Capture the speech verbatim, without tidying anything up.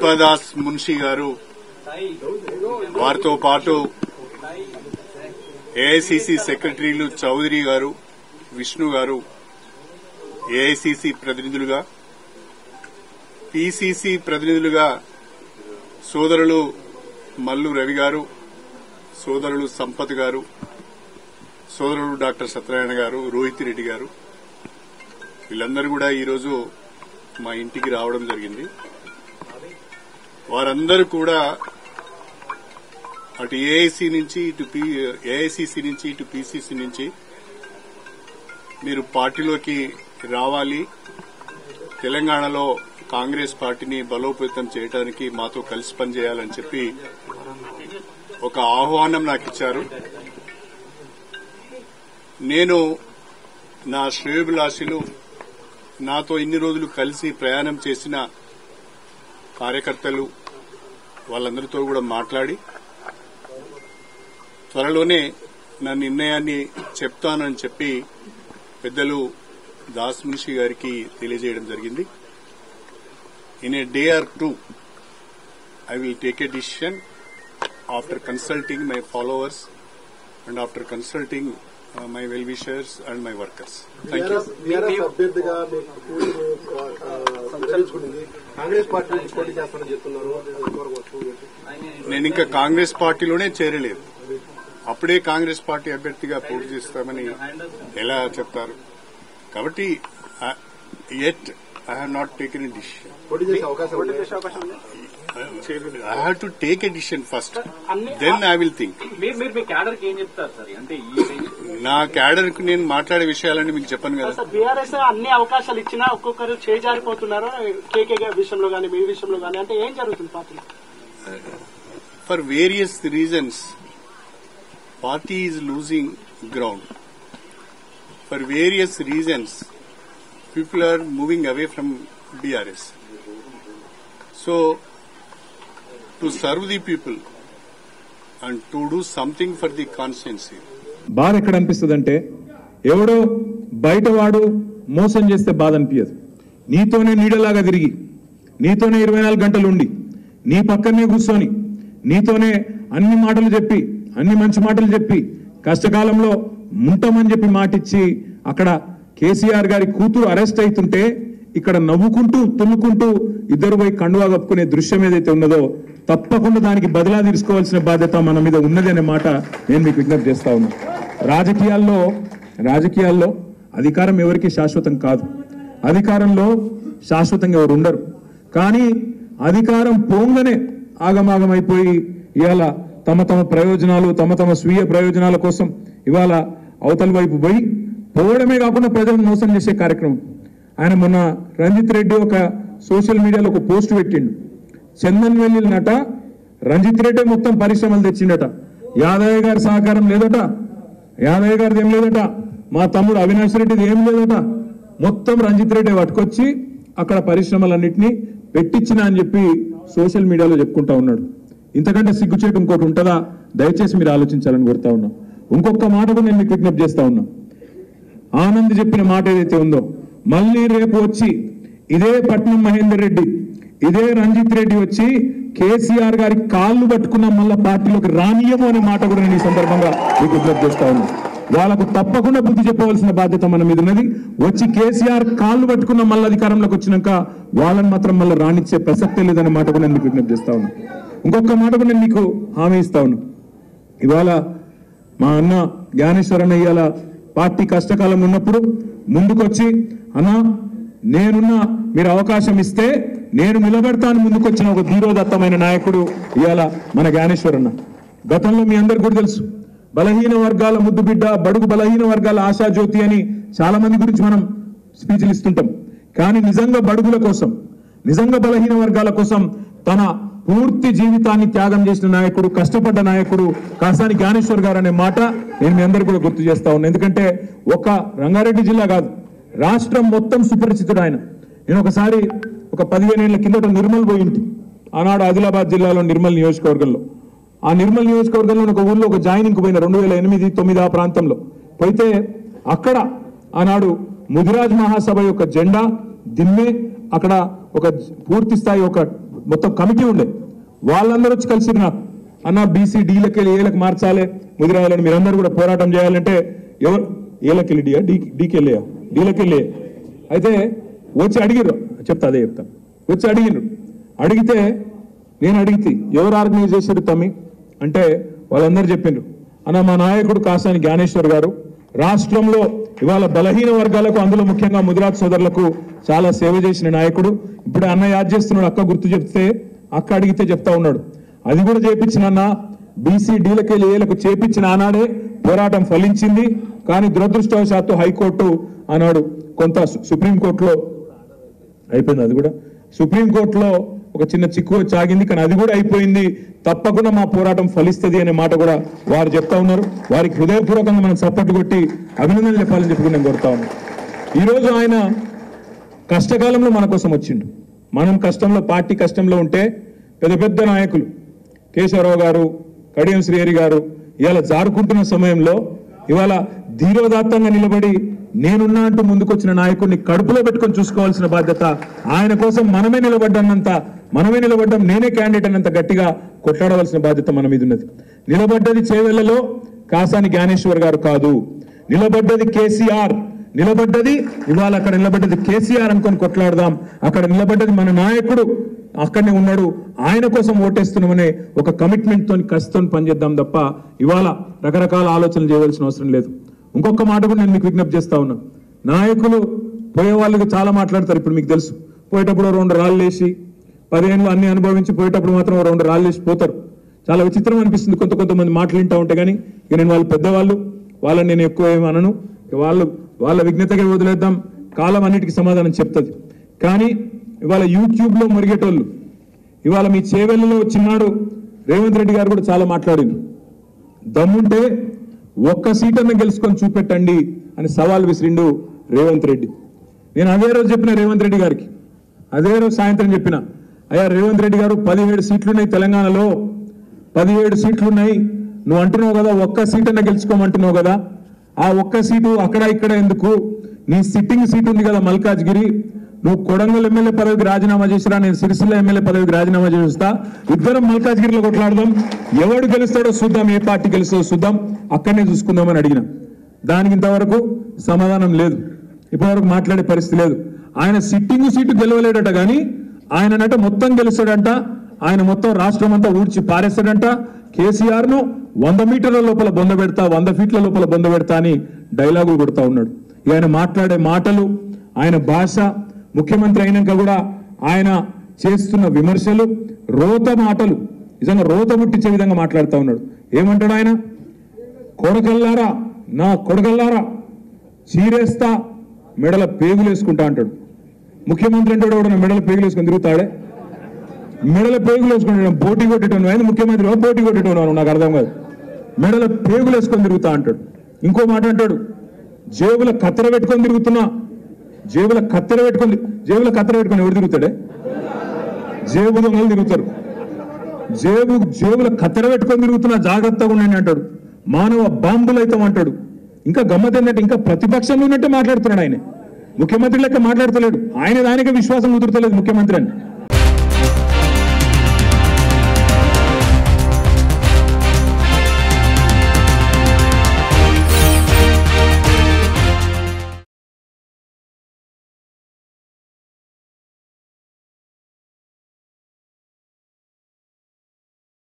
దీపాదాస్ మున్షి గారు, వారితో పాటు ఏఐసిసి సెక్రటరీలు చౌదరి గారు, విష్ణు గారు, ఏఐసిసి ప్రతినిధులుగా, పిసిసి ప్రతినిధులుగా సోదరులు మల్లు రవి గారు, సోదరులు సంపత్ గారు, సోదరుడు డాక్టర్ సత్యనారాయణ గారు, రోహిత్ రెడ్డి గారు, వీళ్ళందరూ కూడా ఈరోజు మా ఇంటికి రావడం జరిగింది. వారందరూ కూడా అటు ఏఐసి నుంచి ఇటు ఏఐసిసి నుంచి ఇటు పిసిసి నుంచి మీరు పార్టీలోకి రావాలి, తెలంగాణలో కాంగ్రెస్ పార్టీని బలోపేతం చేయడానికి మాతో కలిసి పనిచేయాలని చెప్పి ఒక ఆహ్వానం నాకు ఇచ్చారు. నేను నా శ్రేయోభిలాషులు, నాతో ఇన్ని రోజులు కలిసి ప్రయాణం చేసిన కార్యకర్తలు, వాళ్ళందరితో కూడా మాట్లాడి త్వరలోనే నా నిర్ణయాన్ని చెప్తానని చెప్పి పెద్దలు దాస్ మున్షి గారికి తెలియజేయడం జరిగింది. In a day or two I will take a decision after consulting my followers and after consulting Uh, my well-wishers and my workers. Thank you. నేను ఇంకా కాంగ్రెస్ పార్టీలోనే చేరలేదు. అప్పుడే కాంగ్రెస్ పార్టీ అభ్యర్థిగా పోటీ చేస్తామని ఎలా చెప్తారు? కాబట్టి yet I have not taken a decision. I have to take a decision first. Then I will think. నా క్యాడర్ కు నేను మాట్లాడే విషయాలన్నీ మీకు చెప్పను కదా. బీఆర్ఎస్ అన్ని అవకాశాలు ఇచ్చినా ఒక్కొక్కరు చేజారిపోతున్నారు, కేకే విషయంలో గానీ మీ విషయంలో గానీ, అంటే ఏం జరుగుతుంది పార్టీలో? For various reasons party is losing ground. For various reasons people are moving away from B R S. So, to serve the people and to do something for the constituency. బాధ ఎక్కడ అనిపిస్తుందంటే, ఎవడో బయటవాడు మోసం చేస్తే బాధ అనిపించదు. నీతోనే నీడలాగా తిరిగి, నీతోనే ఇరవై నాలుగు గంటలు ఉండి, నీ పక్కనే కూర్చొని, నీతోనే అన్ని మాటలు చెప్పి, అన్ని మంచి మాటలు చెప్పి, కష్టకాలంలో ఉంటామని చెప్పి మాటిచ్చి అక్కడ కేసీఆర్ గారి కూతురు అరెస్ట్ అవుతుంటే ఇక్కడ నవ్వుకుంటూ తుమ్ముకుంటూ ఇద్దరు పోయి కండువా కప్పుకునే దృశ్యం ఏదైతే ఉన్నదో తప్పకుండా దానికి బదిలా తీసుకోవాల్సిన బాధ్యత మన మీద ఉన్నది అనే మాట నేను మీకు విజ్ఞప్తి చేస్తా ఉన్నా. రాజకీయాల్లో రాజకీయాల్లో అధికారం ఎవరికి శాశ్వతం కాదు. అధికారంలో శాశ్వతంగా ఎవరు ఉండరు. కానీ అధికారం పోంగనే ఆగమాగమైపోయి ఇవాళ తమ తమ ప్రయోజనాలు, తమ తమ స్వీయ ప్రయోజనాల కోసం ఇవాళ అవతల వైపు పోయి పోవడమే కాకుండా ప్రజలను మోసం చేసే కార్యక్రమం. ఆయన మొన్న రంజిత్ రెడ్డి ఒక సోషల్ మీడియాలో ఒక పోస్ట్ పెట్టిండు. చందన్ వెల్లి నట రంజిత్ రెడ్డి మొత్తం పరిశ్రమలు తెచ్చిండట, యాదయ్య గారి సహకారం లేదట, యాదయ్య గారిది ఏం లేదట, మా తమ్ముడు అవినాష్ రెడ్డిది ఏం లేదట, మొత్తం రంజిత్ రెడ్డి పట్టుకొచ్చి అక్కడ పరిశ్రమలన్నింటినీ పెట్టించిన అని చెప్పి సోషల్ మీడియాలో చెప్పుకుంటా ఉన్నాడు. ఇంతకంటే సిగ్గుచేటు ఇంకోటి ఉంటుందా? దయచేసి మీరు ఆలోచించాలని కోరుతా ఉన్నా. ఇంకొక మాట కూడా నేను మీకు విజ్ఞప్తి చేస్తా ఉన్నా. ఆనంద్ చెప్పిన మాట ఏదైతే ఉందో, మళ్ళీ రేపు వచ్చి ఇదే పట్నం మహేందర్ రెడ్డి, ఇదే రంజిత్ రెడ్డి వచ్చి కేసీఆర్ గారి కాళ్ళు పట్టుకున్న మళ్ళా పార్టీలోకి రానియము అనే మాట కూడా నేను ఈ సందర్భంగా మీకు విజ్ఞప్తి చేస్తా ఉన్నా. వాళ్ళకు తప్పకుండా బుద్ధి చెప్పవలసిన బాధ్యత మన మీద ఉన్నది. వచ్చి కేసీఆర్ కాళ్ళు పట్టుకున్న మళ్ళీ అధికారంలోకి వచ్చినాక వాళ్ళని మాత్రం మళ్ళీ రానిచ్చే ప్రసక్తే లేదనే మాట కూడా నేను మీకు విజ్ఞప్తి చేస్తా ఉన్నా. ఇంకొక మాట కూడా నేను మీకు హామీ ఇస్తా ఉన్నా. ఇవాళ మా అన్న జ్ఞానేశ్వరన్న ఇవాళ పార్టీ కష్టకాలం ఉన్నప్పుడు ముందుకొచ్చి, అన్నా నేనున్నా మీరు అవకాశం ఇస్తే నేను నిలబడతాను ముందుకొచ్చిన ఒక ధీరోదత్తమైన నాయకుడు ఇవాళ మన జ్ఞానేశ్వరన్న. గతంలో మీ అందరికి కూడా తెలుసు, బలహీన వర్గాల ముద్దు బిడ్డ, బడుగు బలహీన వర్గాల ఆశాజ్యోతి అని చాలా మంది గురించి మనం స్పీచ్లు ఇస్తుంటాం. కానీ నిజంగా బడుగుల కోసం, నిజంగా బలహీన వర్గాల కోసం తన పూర్తి జీవితాన్ని త్యాగం చేసిన నాయకుడు, కష్టపడ్డ నాయకుడు కాసాని జ్ఞానేశ్వర్ గారు అనే మాట నేను మీ అందరూ కూడా గుర్తు చేస్తా ఉన్నాను. ఎందుకంటే ఒక రంగారెడ్డి జిల్లా కాదు, రాష్ట్రం మొత్తం సుపరిచితుడు ఆయన. నేను ఒకసారి ఒక పదిహేను ఏళ్ల కిందట నిర్మల్ పోయింటి, ఆనాడు ఆదిలాబాద్ జిల్లాలో నిర్మల్ నియోజకవర్గంలో. ఆ నిర్మల్ నియోజకవర్గంలో ఒక ఊర్లో ఒక జాయినింగ్ పోయిన రెండు వేల ఎనిమిది తొమ్మిది ఆ ప్రాంతంలో పోయితే అక్కడ ఆనాడు ముదిరాజ్ మహాసభ యొక్క జెండా దిమ్మే, అక్కడ ఒక పూర్తి స్థాయి ఒక మొత్తం కమిటీ ఉండే, వాళ్ళందరూ వచ్చి కలిసి నాకు అన్న బీసీ డీలకి వెళ్ళి ఏలకు మార్చాలి, ముదిరాయాలని మీరందరూ కూడా పోరాటం చేయాలంటే ఎవరు ఏలకి వెళ్ళి డీయా డీ డీకి వెళ్ళేయా డీలకి వెళ్ళే అయితే వచ్చి అడిగిర్రు, చెప్తా అదే చెప్తాను. వచ్చి అడిగిర్రు, అడిగితే నేను అడిగితే ఎవరు ఆర్గనైజ్ చేశారు తమ్మి అంటే వాళ్ళందరూ చెప్పిండ్రు, అన్న మా నాయకుడు కాసాని జ్ఞానేశ్వర్ గారు రాష్ట్రంలో ఇవాళ బలహీన వర్గాలకు, అందులో ముఖ్యంగా ముదిరాజ్ సోదరులకు చాలా సేవ చేసిన నాయకుడు. ఇప్పుడు అన్న యాద్ చేస్తున్నాడు, అక్క గుర్తు చెప్తే అక్క అడిగితే చెప్తా ఉన్నాడు. అది కూడా చేపించిన అన్న బీసీ డీలకెళ్ళి ఏలకు చేపించిన ఆనాడే పోరాటం ఫలించింది. కానీ దురదృష్టవశాత్తు హైకోర్టు ఆనాడు కొంత సుప్రీంకోర్టులో అయిపోయింది, అది కూడా సుప్రీంకోర్టులో ఒక చిన్న చిక్కు వచ్చి ఆగింది. కానీ అది కూడా అయిపోయింది, తప్పకుండా మా పోరాటం ఫలిస్తుంది అనే మాట కూడా వారు చెప్తా ఉన్నారు. వారికి హృదయపూర్వకంగా మనం సపోర్ట్ కొట్టి అభినందనలు చెప్పాలని చెప్పి నేను కోరుతా ఉన్నాను. ఈరోజు ఆయన కష్టకాలంలో మన కోసం వచ్చిండు. మనం కష్టంలో, పార్టీ కష్టంలో ఉంటే పెద్ద పెద్ద నాయకులు కేశవరావు గారు, కడియం శ్రీహరి గారు ఇవాళ జారుకుంటున్న సమయంలో ఇవాళ ధీరోదాత్తంగా నిలబడి నేనున్నా అంటూ ముందుకొచ్చిన నాయకుడిని కడుపులో పెట్టుకొని చూసుకోవాల్సిన బాధ్యత ఆయన కోసం మనమే నిలబడ్డానంత మనమే నిలబడ్డాం, నేనే క్యాండిడేట్ అన్నంత గట్టిగా కొట్లాడవలసిన బాధ్యత మన మీద ఉన్నది. నిలబడ్డది చేవెళ్లలో కాసాని జ్ఞానేశ్వర్ గారు కాదు, నిలబడ్డది కేసీఆర్, నిలబడ్డది ఇవాళ అక్కడ నిలబడ్డది కేసీఆర్ అనుకొని కొట్లాడదాం. అక్కడ నిలబడ్డది మన నాయకుడు, అక్కడనే ఉన్నాడు, ఆయన కోసం ఓటేస్తున్నామనే ఒక కమిట్మెంట్ తోని కసితో పనిచేద్దాం తప్ప ఇవాళ రకరకాల ఆలోచనలు చేయవలసిన అవసరం లేదు. ఇంకొక మాట కూడా నేను మీకు విజ్ఞప్తి చేస్తా ఉన్నా, నాయకులు పోయే వాళ్ళకి చాలా మాట్లాడతారు. ఇప్పుడు మీకు తెలుసు, పోయేటప్పుడు రెండు రాళ్ళు వేసి పదిహేనులు అన్ని అనుభవించి పోయేటప్పుడు మాత్రం రెండు రాళ్ళు వేసి పోతారు. చాలా విచిత్రం అనిపిస్తుంది కొంత కొంతమంది మాటలు వింటా ఉంటే. కానీ ఇక నేను వాళ్ళు పెద్దవాళ్ళు, వాళ్ళని నేను ఎక్కువ ఏమి అనను, వాళ్ళు వాళ్ళ విజ్ఞతగా వదిలేద్దాం, కాలం అన్నిటికీ సమాధానం చెప్తుంది. కానీ ఇవాళ యూట్యూబ్లో మురిగేటోళ్ళు, ఇవాళ మీ చేవెళ్ళలో చిన్నాడు రేవంత్ రెడ్డి గారు కూడా చాలా మాట్లాడింది. దమ్ముంటే ఒక్క సీటನ್ನು గెలుచుకొని చూపెట్టండి అని సవాల్ విసిరిండు రేవంత్ రెడ్డి. నేను అదే రోజు చెప్పిన రేవంత్ రెడ్డి గారికి, అదే రోజు సాయంత్రం చెప్పిన, అయ్యా రేవంత్ రెడ్డి గారు పదిహేడు సీట్లున్నాయి తెలంగాణలో, పదిహేడు సీట్లున్నాయి, నువ్వు అంటున్నావు కదా ఒక్క సీటನ್ನು గెలుచుకోమంటున్నావు కదా, ఆ ఒక్క సీటు అక్కడ ఇక్కడ ఎందుకు, నీ సిట్టింగ్ సీట్ ఉంది కదా మల్కాజ్గిరి, నువ్వు కొడంగల్ ఎమ్మెల్యే పదవికి రాజీనామా చేసిరా, నేను సిరిసిల్ల ఎమ్మెల్యే పదవికి రాజీనామా చేస్తా, ఇద్దరం మల్కాజ్గిరిలో కొట్లాడదాం, ఎవడు గెలుస్తాడో చూద్దాం, ఏ పార్టీ గెలుస్తాడో చూద్దాం, అక్కడనే చూసుకుందామని అడిగిన. దానికి ఇంతవరకు సమాధానం లేదు, ఇప్పటివరకు మాట్లాడే పరిస్థితి లేదు. ఆయన సిట్టింగ్ సీటు గెలవలేడట, కానీ ఆయననట మొత్తం గెలుస్తాడంట, ఆయన మొత్తం రాష్ట్రం అంతా ఊడ్చి పారేస్తాడంట, కేసీఆర్ ను వంద మీటర్ల లోపల బొంద పెడతా, వంద ఫీట్ల లోపల బొంద పెడతా అని డైలాగులు కొడతా ఉన్నాడు. ఆయన మాట్లాడే మాటలు, ఆయన భాష, ముఖ్యమంత్రి అయినాక కూడా ఆయన చేస్తున్న విమర్శలు, రోత మాటలు, నిజంగా రోత ముట్టించే విధంగా మాట్లాడుతూ ఉన్నాడు. ఏమంటాడు ఆయన, కొడకల్లారా, నా కొడకల్లారా చీరేస్తా, మెడల పేగులు వేసుకుంటా అంటాడు. ముఖ్యమంత్రి అంటే కూడా మెడల పేగులు వేసుకొని తిరుగుతాడే, మెడల పేగులు వేసుకుంటాడు. పోటీ కొట్టేటోను ఆయన ముఖ్యమంత్రి, పోటీ కొట్టేటోను నాకు అర్థం కాదు, మెడల పేగులు వేసుకొని తిరుగుతా అంటాడు. ఇంకో మాట అంటాడు, జేబుల కత్తెర పెట్టుకొని తిరుగుతున్నా, జేబుల కత్తెర పెట్టుకొని జేబుల కత్తెర పెట్టుకొని ఎవరు తిరుగుతాడే, జేబు దొంగలు తిరుగుతారు, జేబు జేబుల కత్తెర పెట్టుకొని తిరుగుతున్నా, జాగ్రత్తగా ఉండండి అంటాడు. మానవ బాంబులు అవుతాం అంటాడు. ఇంకా గమ్మత్ ఏంటంటే ఇంకా ప్రతిపక్షంలో ఉన్నట్టే మాట్లాడుతున్నాడు ఆయన, ముఖ్యమంత్రి లెక్క మాట్లాడతలేడు. ఆయన దానికే విశ్వాసం కుదురుతలేదు ముఖ్యమంత్రి అని.